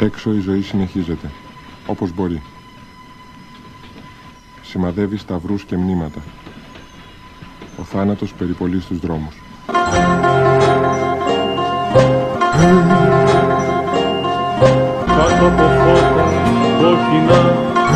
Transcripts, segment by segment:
Έξω η ζωή συνεχίζεται, όπως μπορεί. Σημαδεύει σταυρούς και μνήματα. Ο θάνατος περιπολεί στους δρόμους. Κάτω από φώτα κόκκινα.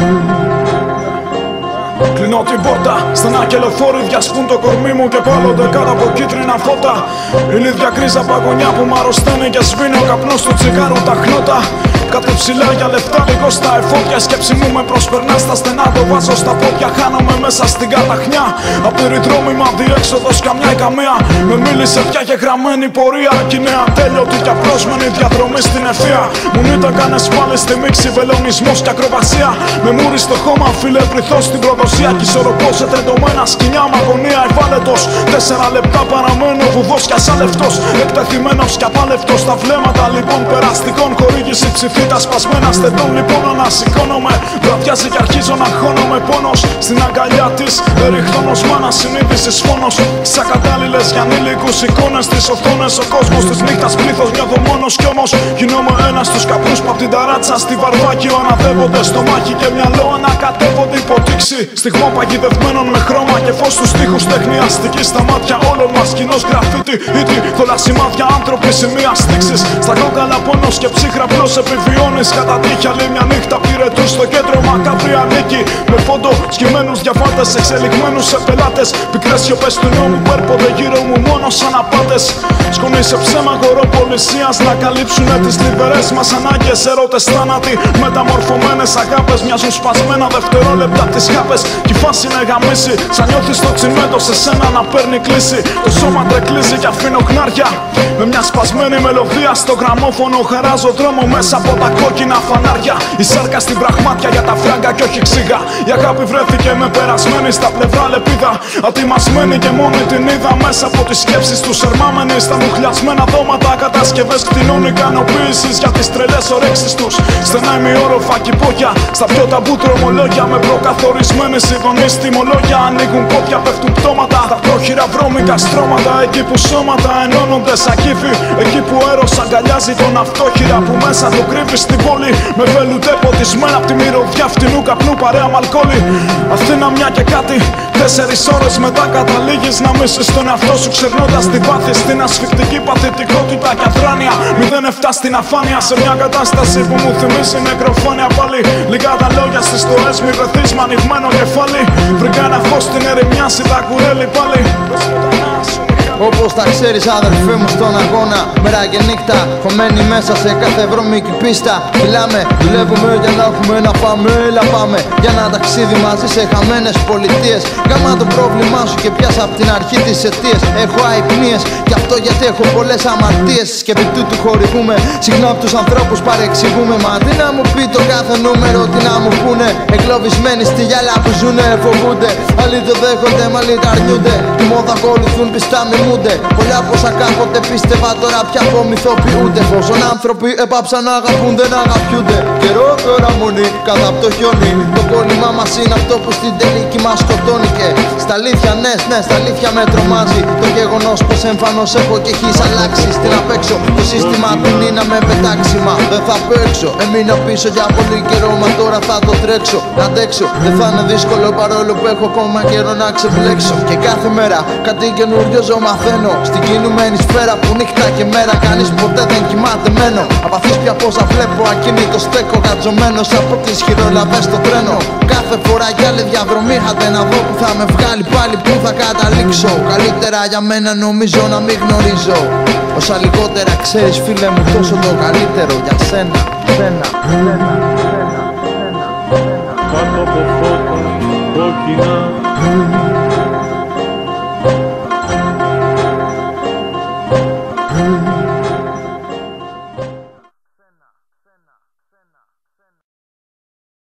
Κλείνω την πόρτα, στενά και λεωφόροι διασπούν το κορμί μου και πάλλονται κάτω από κίτρινα φώτα. Η λίδια γκρίζα παγωνιά που μ' αρρωσταίνει και σβήνει ο καπνός του τσιγάρου τα χνότα. Κάτω ψηλά για λεφτά λίγο στα εφόδια. Σκέψη μου με προσπερνά στα στενά, το βάζω στα πόδια. Χάνομαι μέσα στην καταχνιά. Απειρή δρόμη μα διέξοδος καμιά ή καμία. Με μίλησε πια και γραμμένη πορεία. Κι είναι ατέλειωτη και απρόσμενη διαδρομή στην ευθεία. Μου ήταν κάνες πάλι στη μίξη, βελονισμός και ακροβασία. Με μούρι στο χώμα, φίλε πληθώ στην προδοσία. Κι ισορροπώ σε τρεντωμένα σκηνιά μ' αγωνία ευάλωτος. 4 λεπτά παραμένω βουδός κι ασάλευτος. Εκτεθειμένος κι απάλευτος. Τα βλέμματα λοιπόν περαστικών, χορήγηση ψηφίτα σπασμένα στεντών λοιπόν ανασηκώνομαι. Βραδιάζει κι αρχίζω να χώνομαι πόνος. Στην αγκαλιά της εριχτώνος μάνα συνείδησης φόνος. Στις ακατάλληλες για ανήλικους εικόνες. Στις οθόνες ο κόσμος της νύχτας πλήθος νιώθω μόνος. Κι όμως γινόμαι ένας στους καπνούς που απ' την ταράτσα στη Βαρβάκιο αναδεύονται στο μάχη και μυαλό ανακατεύονται υποτήξη. Στιγμό παγιδευμένων με χρώμα και φως στους τοίχους. Τέχνη αστική στα μάτια όλων μας. Κοινός γραφίτι, ήτι, θολά σημάδια, άνθρωποι σημεία στίξης. Στα κόκαλα πόνος και ψύχρα απλώς επιβιώνεις. Κατά τύχη άλλη μια νύχτα πυρετούς στο κέντρο μακάβρια νίκη. Με φόντο σκυμμένους διαφάτες, εξελιγμένους σε πελάτες. Πικρές σιωπές του νόμου που έρπονται γύρω μου μόνο σαν απάτες. Σκονή σε ψέμα χωροπολισίας να καλύψουνε τις λιβερές μας ανάγκες. Ερώτες θάνατοι, μεταμορφωμένες αγάπες. Μοιάζουν σπασμένα δευτερόλεπτα τις χάπες. Κι η φάση είναι γαμίση, σαν νιώθεις το τσιμέντο σε σένα να παίρνει κλίση. Το σώμα τρεκλίζει κι αφήνω χνάρια. Με μια σπασμένη μελωδία στο γραμμόφωνο χαράζω δρόμο μέσα από τα κόκκινα φανάρια. Η σάρκα στην πραγμάτια για τα φράγκα κι όχι ξύγα. Η αγάπη βρέθηκε με περασμένη στα πλευρά λεπίδα. Ατιμασμένη και μόνη την είδα μέσα από τις σκέψεις του σερμάμενοι. Στα μουχλιασμένα δώματα κατασκευές κτηνών ικανοποίησης για τις τρελές ορέξεις τους. Στενά ημιόροφα κυπόγια στα πιο ταμπού δρομολόγια. Με προκαθορισμένες ειδονείς τιμολόγια. Ανοίγουν πόδια, πέφτουν πτώματα. Τα πρόχειρα βρώμικα στρώματα. Εκεί που σώματα ενώνονται σαν κύφη. Εκεί που έρος αγκαλιάζει τον αυτόχειρα που μέσα του κρύβει στην πόλη. Με βελουτέ ποτισμένα απ' τη μυρωδιά φτηνού καπνού παρέα μ' αλκοόλι. Αθήνα μια και κάτι, 4 ώρες μετά καταλήγεις να μίσεις τον εαυτό σου. Ξερνώντας τη βάθη στην ασφυκτική παθητικότητα και αδράνεια. 0-7 στην αφάνεια σε μια κατάσταση που μου θυμίζει νεκροφάνεια πάλι. Λίγα τα λόγια στις στοές μη βρεθείς με ανοιγμένο κεφάλι. Βρήκα ένα φως στην ερημιά, τα κουρέλι πάλι. Όπως τα ξέρεις αδερφέ μου στον αγώνα, μέρα και νύχτα, χωμένοι μέσα σε κάθε βρώμικη πίστα. Μιλάμε, δουλεύουμε για να έχουμε να πάμε, έλα πάμε. Για ένα ταξίδι μαζί σε χαμένες πολιτείες. Γάμα το πρόβλημά σου και πιάσα απ' την αρχή τις αιτίες. Έχω αϊπνίες, κι αυτό γιατί έχω πολλές αμαρτίες. Και επί τούτου χορηγούμε, συχνά απ' τους ανθρώπους παρεξηγούμε. Μα τι να μου πει το κάθε νούμερο, τι να μου πούνε. Εγκλωβισμένοι στη γυάλα που ζουνε, φοβούνται. Άλλοι το δέχονται, μα άλλοι τα αρνιούνται. Τη μόδα ακολουθούν πιστά μη. Πολλά πόσα κάποτε πίστευα τώρα πια απομυθοποιούνται. Φόσον άνθρωποι έπαψαν να αγαπούν δεν αγαπιούνται. Καιρό τώρα μονή κάτω απ' το χιόνι. Το κόλλημά μας είναι αυτό που στην τελική μας σκοτώνει. Και στα αλήθεια ναι, στα αλήθεια με τρομάζει το γεγονός πως εμφανώς έχω και έχεις αλλάξει. Στην απέξω το σύστημα δεν είναι με πετάξιμα. Δεν θα παίξω, έμεινα πίσω για πολύ καιρό. Μα τώρα θα το τρέξω, να αντέξω. Δεν θα είναι δύσκολο παρόλο που έχω ακόμα καιρό να ξεπλέξω. Και κάθε μέρα κάτι καινούριο ζω μαθαίνω. Στην κινουμένη σφαίρα που νύχτα και μέρα κανείς ποτέ δεν κοιμάται μένω. Απαθείς πια πόσα βλέπω ακίνητο στέκω. Κατζωμένος από τις χειρολαβές στο τρένο. Κάθε φορά για άλλη διαδρομή χάτε να δω που θα με βγάλει πάλι που θα καταλήξω. Καλύτερα για μένα νομίζω να μην γνωρίζω. Όσα λιγότερα ξέρεις φίλε μου τόσο το καλύτερο για σένα. Κάτω από φώτα κόκκινα.